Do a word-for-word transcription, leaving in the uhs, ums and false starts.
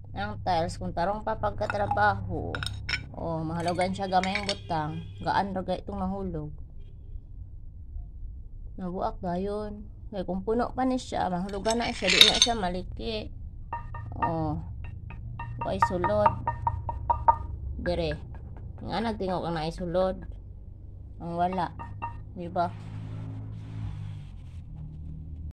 ang tiles kung tarong pa pagkatrabaho. Oh, mahalogan siya gamay ang butang. Gaan ra itong mahulog. Nabuak dayon. Kaya kung puno pa ni siya, mahulugan na siya, di na siya maliki. Oh, okay sulod. Dire. Nga nagtingog ang naisulod. Ang wala. Diba?